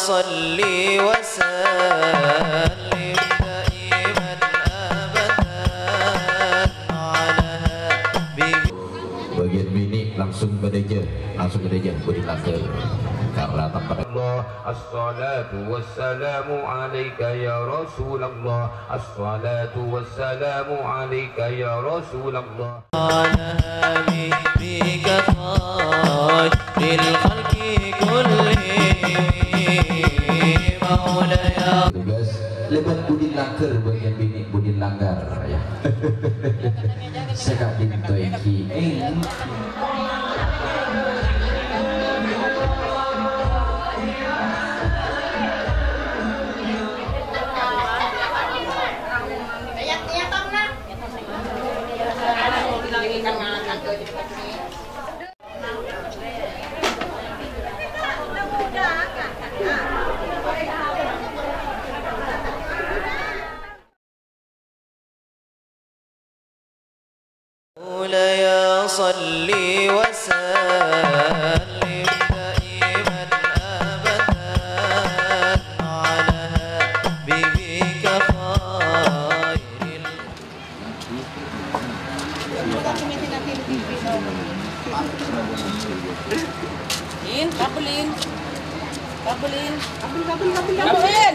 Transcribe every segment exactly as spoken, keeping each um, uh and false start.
صل وسلم دائما أبدا على حبيبك. Bagian bini langsung gereja, langsung gereja beri lakir karena tempat Allah. Assalatu wassalamu alaika ya Rasulullah. Assalatu wassalamu alaika ya Rasulullah. على حبيبك خير الخلق كلهم مولاي. tugas lebat budin langker bagian bini budin langgar ya. Sekak dintoi ki eng مولاي صل وسلم دائما أبدا على حبيبك خير. In, kabelin, kabelin, kabel, kabel, kabel, kabelin.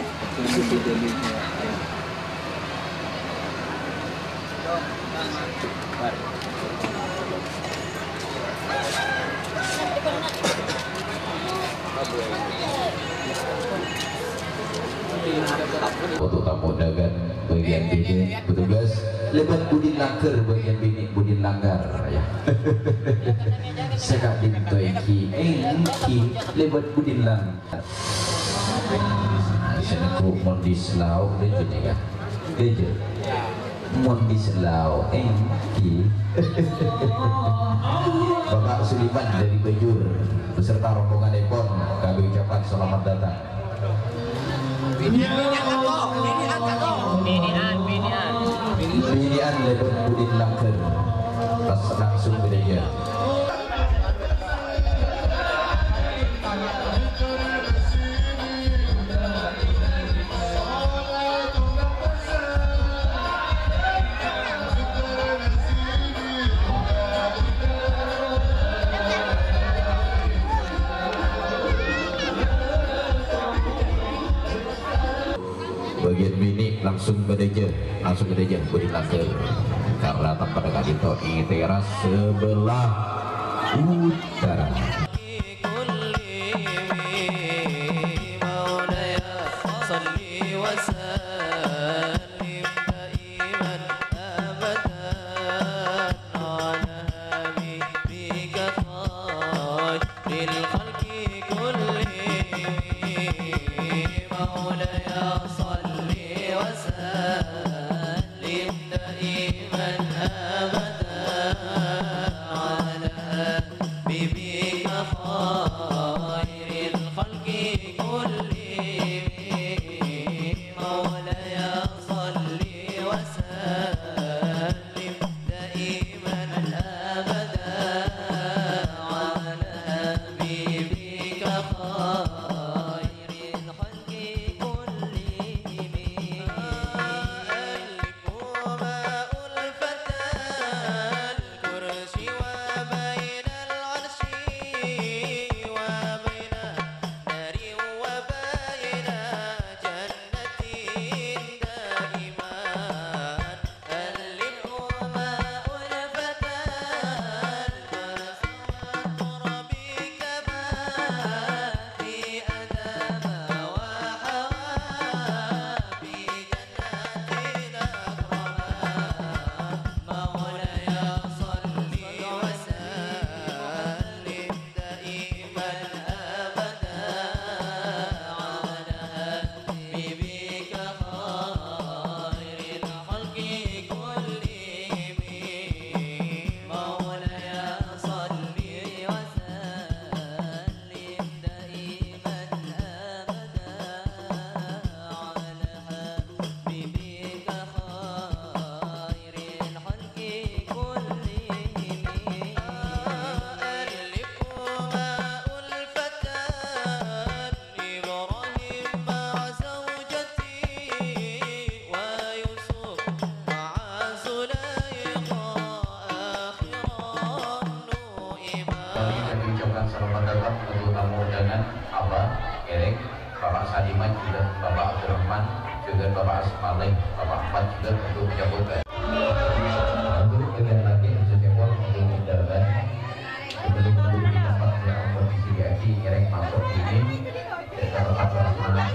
untuk tamu dagan bagian bini petugas lebat budin langker bagian bini budin langgar ya. Sekak dintoi ki eng ki lebat budin lang senaku mondi selau deje ya deje mondi selau eng ki Bapak Suliman dari Bejur beserta rombongan Epon kami ucapkan selamat datang. Binian lebat budin langker langsung gereja. Bagian bini langsung gereja, langsung gereja beri lakir karena tempat dekat itu di teras sebelah utara. ببيك Allah Gerek Bapak Sadiman juga Bapak Abdurrahman juga Bapak Asmaleh Bapak Ahmad juga untuk menyambutkan untuk kalian lagi bisa jempol untuk menjalankan sebelum menunggu di tempat yang kondisi V I P Gerek masuk ini dan Bapak Abdurrahman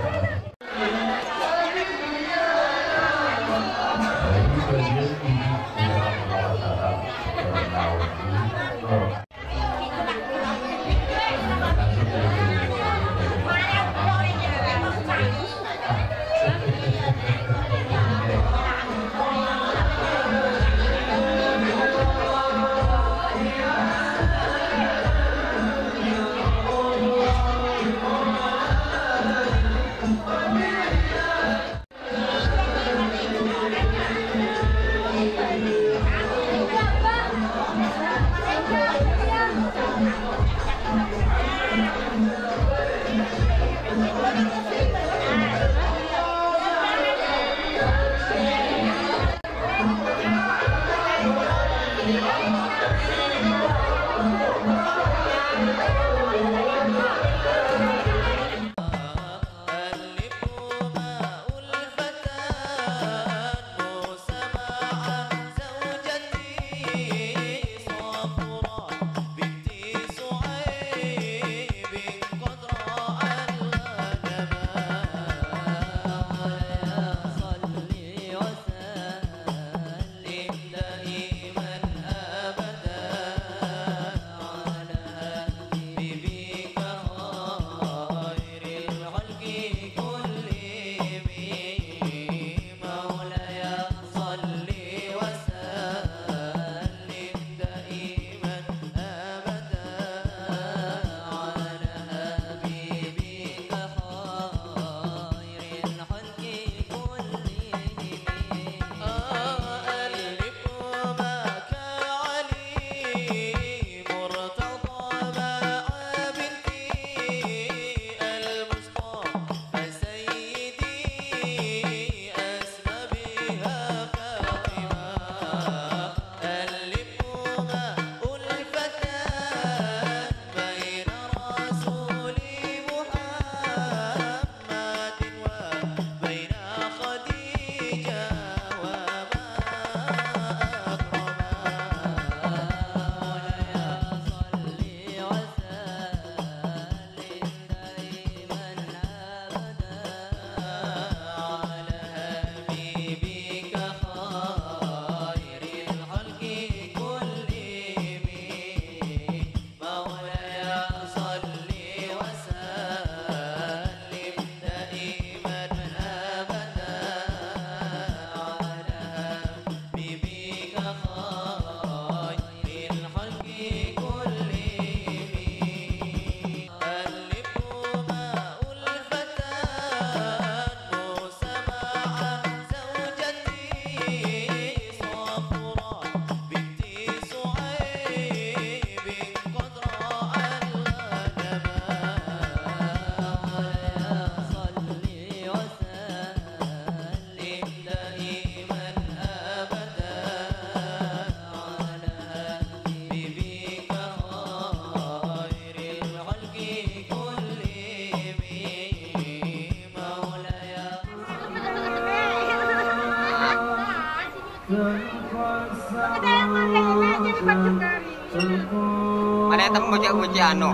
Mana yang temu bocah-bocah anu?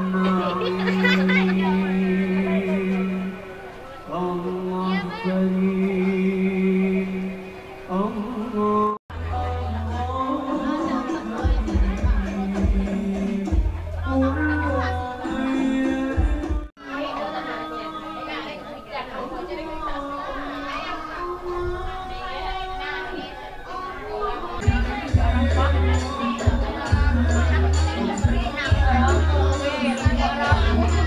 Thank you.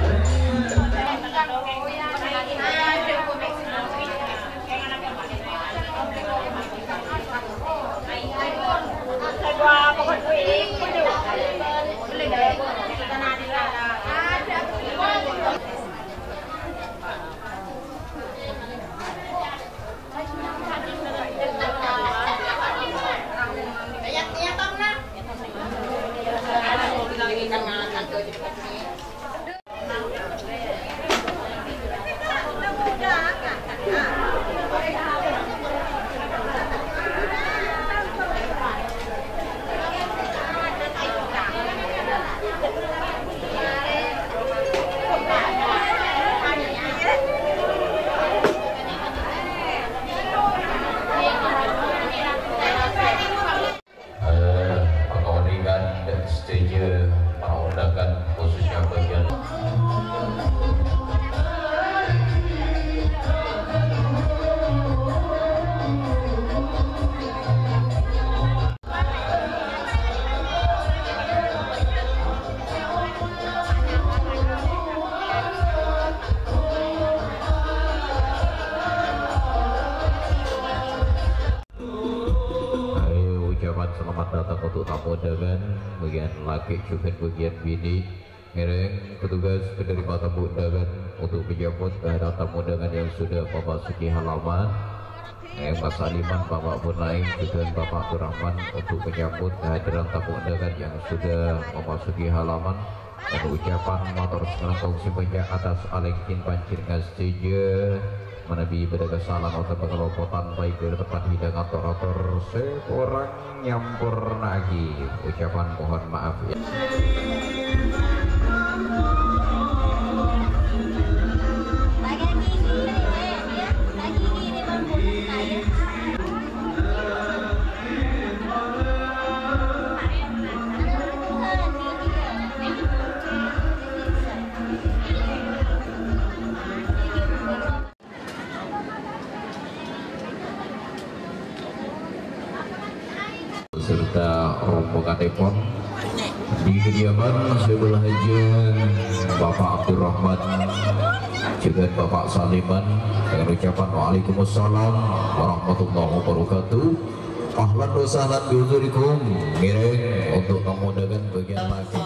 tamu undangan bagian laki juga bagian bini. Ngereng petugas penerima tamu undangan untuk menyambut kehadiran tamu undangan yang sudah memasuki halaman. Eh, Mas Saliman, Bapak Punaing, juga Bapak Abdurrahman untuk menyambut kehadiran tamu undangan yang sudah memasuki halaman. Dan ucapan motor selangkong sebanyak atas alengkin pancir ngasteja menabi berdaga salam atau pengelopotan baik dari tempat hidangan torator seorang nyampur lagi. Ucapan mohon maaf ya. Serta rombongan depon di kediaman sebelahnya Bapak Abdurrahman juga Bapak Saliman dengan ucapan Waalaikumsalam warahmatullahi wabarakatuh. Ahlan wa sahlan bihuzurikum. Ngiring untuk tamu undangan bagian laki.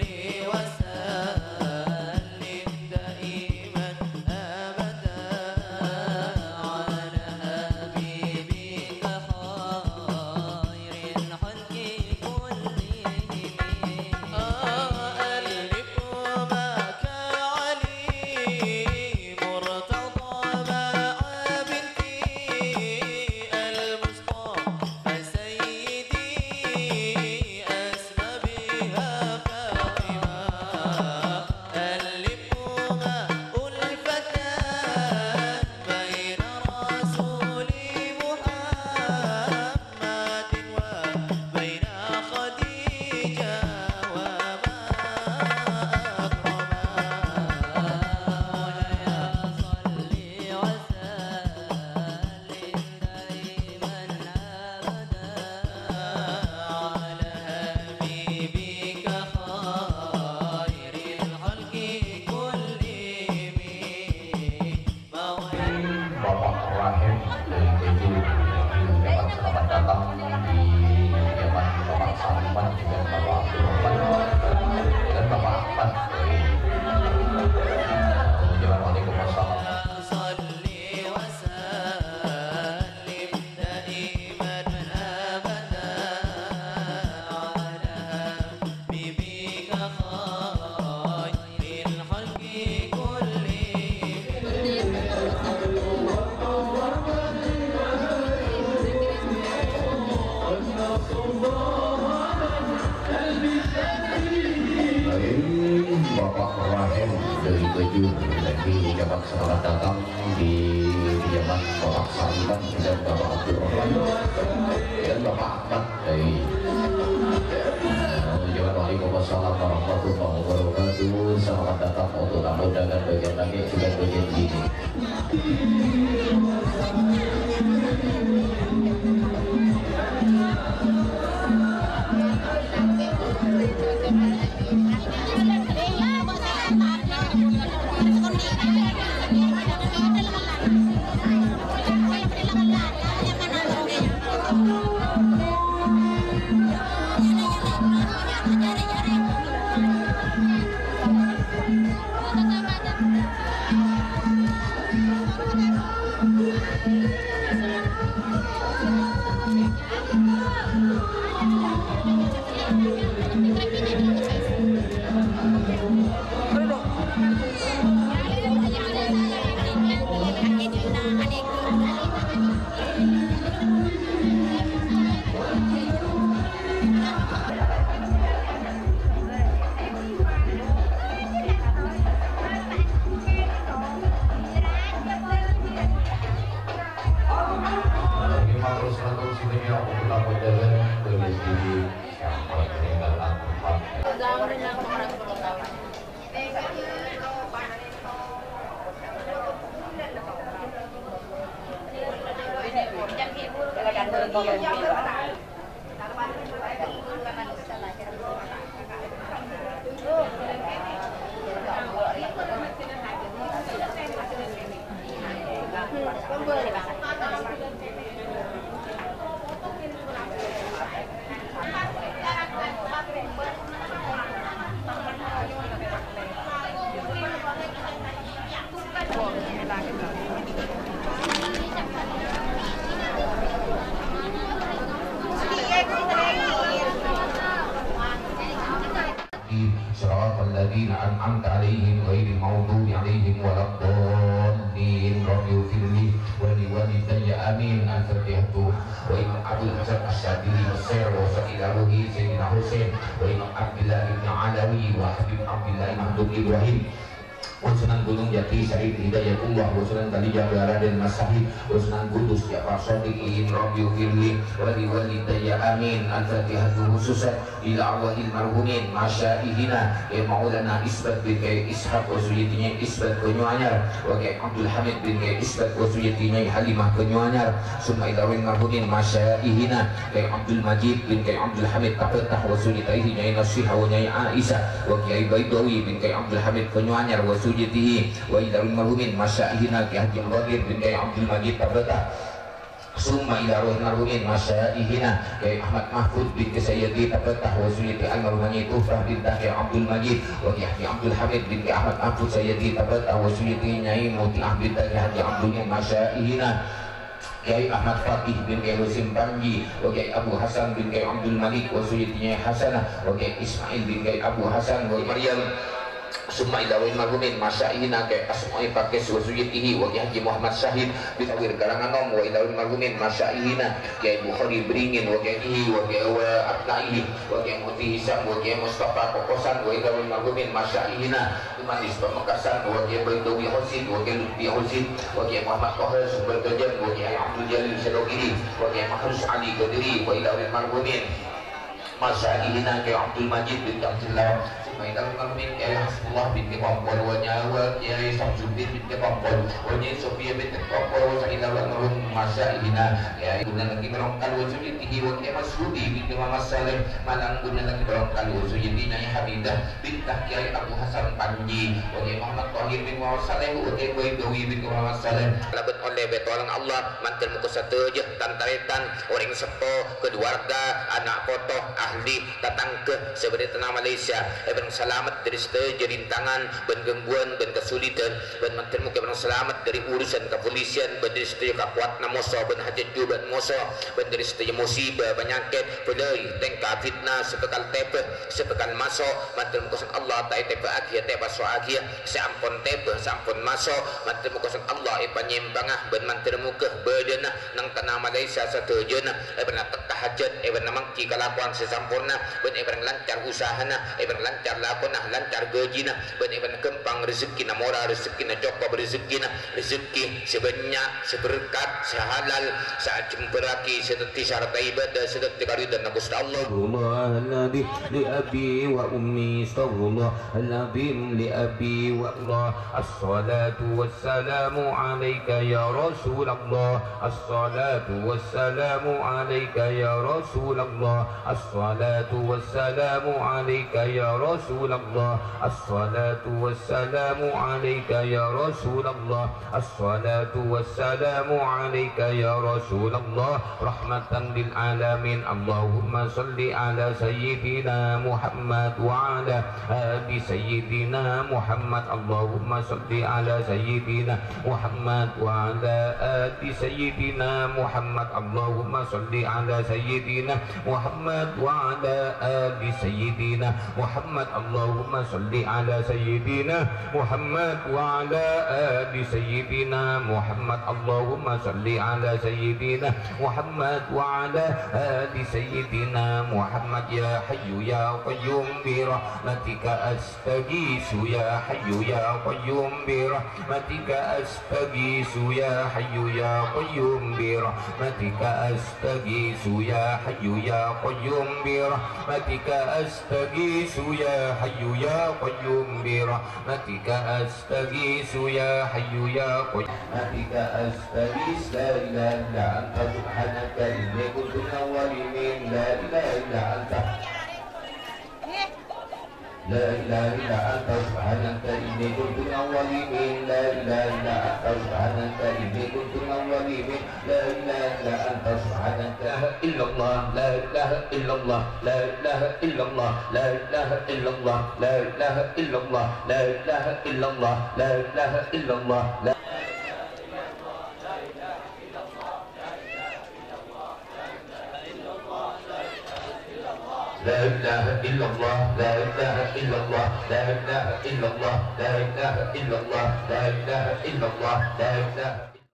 Bapak Rahim dari baju lagi ucapan selamat datang di kediaman Bapak Saliman dan Bapak Abdurrahman dan Bapak Ahmad dari ucapan Waalaikumsalam warahmatullahi wabarakatuh. Selamat datang untuk tamu undangan bagian lagi juga bagian ini. صراط الذين أنعمت عليهم غير المغضوب عليهم ولا الضالين رب اغفر لي ولوالدي آمين. الفاتحة. وإن أبو الحسن الشاذلي والسير وسائله سيدنا حسين وإن عبد الله بن علوي وحبيب عبد الله محمود إبراهيم Sunan Gunung Jati Syahid Hidayatullah wa Sunan Kalijaga Raden Mas Sahid wa Sunan Kudus Ja'far Shadiqin Rabbi Firli wa li walidayya amin. Al-Fatihatu khususan ila awahil marhumin masyaihina ya maulana Isbat bin Kay Ishaq wa suyitinya Isbat Kenyuanyar wa Kay Abdul Hamid bin Kay Isbat wa suyitinya Halimah Kenyuanyar summa ila awahil marhumin masyaihina Kay Abdul Majid bin Kay Abdul Hamid Tapetah wa suyitinya Nasiha wa Nyai Aisyah wa Kay Baidawi bin Kay Abdul Hamid Kenyuanyar wa sujitihi wa idarul marhumin masyaihina Ki Haji Qadir bin Kiai Abdul Majid Tabata summa idarul marhumin masyaihina Kiai Ahmad Mahfud bin Sayyidi Tabata wa sujiti al-marhumani Tufrah bin Kiai Abdul Majid wa Ki Haji Abdul Hamid bin Kiai Ahmad Mahfud Sayyidi Tabata wa sujiti Nyai Muti'ah bin Kiai Haji Abdul masyaihina Kiai Ahmad Fatih bin Kiai Husim Panji wa Kiai Abu Hasan bin Kiai Abdul Malik wa sujitinya Hasanah wa Kiai Ismail bin Kiai Abu Hasan wa Maryam summa ilawin marhumin masyaihina Kiai Asma'i Pakis wa sujitihi wa Kiai Haji Muhammad Syahid bin Awir Karanganom wa ilawin marhumin masyaihina Kiai Bukhari Beringin wa Kiai Ihi wa Kiai wa Abnaihi wa Kiai Muti Hisam wa Kiai Mustafa Kokosan wa ilawin marhumin masyaihina Manis Pamekasan wa Kiai Baidawi Husin wa Kiai Lutfi Husin wa Kiai Muhammad Kohar Sumber Gajan wa Kiai Abdul Jalil Sadogiri wa Kiai Mahrus Ali Qadiri wa ilawin marhumin masyaihina Kiai Abdul Majid bin Abdullah Maidal Marmin Kiai Hasbullah bin Kepampol wa Nyawa Kiai Samsuddin bin Kepampol wa Nyai Sofia bin Kepampol wa Sa'idah wa Nurun Masyaihina Kiai Guna lagi merongkal wa sujitihi wa Kiai Masudi bin Muhammad Saleh Malang Guna lagi merongkal wa sujitihi Nyai Hamidah bin Kiai Abu Hasan Panji wa Kiai Muhammad Tahir bin Muhammad Saleh wa Kiai Baidawi bin Muhammad Saleh labet oleh betolang Allah mantel muka satu je tantaretan orang sepo keluarga anak foto ahli datang ke sebenarnya tanah Malaysia Ibn selamat dari setiap rintangan dan gangguan dan kesulitan dan mantan muka yang selamat dari urusan kepolisian dan dari setiap kekuatan musuh dan hajat juga musuh dan dari setiap musibah penyakit pelai tengkah fitnah sepekal tepe sepekal masuk mantan muka Allah tai tepe akhir tepe so akhir seampun tepe seampun masuk mantan muka Allah ipa nyembangah dan mantan muka berdenah nang tanah Malaysia satu jenah ipa nak tekah hajat ipa namangki kelakuan sesampurna dan ipa lancar usahana ipa lancar lakonah lancar gajina ban iban kempang rezeki na mora rezeki na jokpa rezeki na rezeki sebanyak seberkat sehalal saat jemperaki seteti syarat ibadah seteti karidan na Gusti Allah alladzi li abi wa ummi astaghfirullah alazim li abi wa Allah as-salatu wassalamu alayka ya Rasulullah as-salatu wassalamu alayka ya Rasulullah as-salatu wassalamu alayka ya Rasulullah رسول الله الصلاة والسلام عليك يا رسول الله الصلاة والسلام عليك يا رسول الله رحمة للعالمين اللهم صل على سيدنا محمد وعلى آل سيدنا محمد اللهم صل على سيدنا محمد وعلى آل سيدنا محمد اللهم صل على سيدنا محمد وعلى آل سيدنا محمد اللهم صل على سيدنا محمد وعلى آل سيدنا محمد اللهم صل على سيدنا محمد وعلى آل سيدنا محمد يا حي يا قيوم برحمتك أستغيث يا حي يا قيوم برحمتك أستغيث يا حي يا قيوم برحمتك أستغيث يا حي يا قيوم برحمتك أستغيث يا حي يا قيوم برحمتك أستغيث يا حي يا قيوم برحمتك أستغيث لا إله إلا أنت سبحانك إني كنت من الظالمين لا إله إلا أنت لا إله إلا أنت سبحانك إني كنت من الظالمين لا إله إلا أنت سبحانك إني كنت من الظالمين لا إله إلا أنت سبحانك لا إلا الله لا إله إلا الله لا إله إلا الله لا إله إلا الله لا إله إلا الله لا إله إلا الله لا إله إلا الله لا لا إله إلا الله لا إله إلا الله لا إله إلا الله لا إله إلا الله لا إله إلا الله لا إله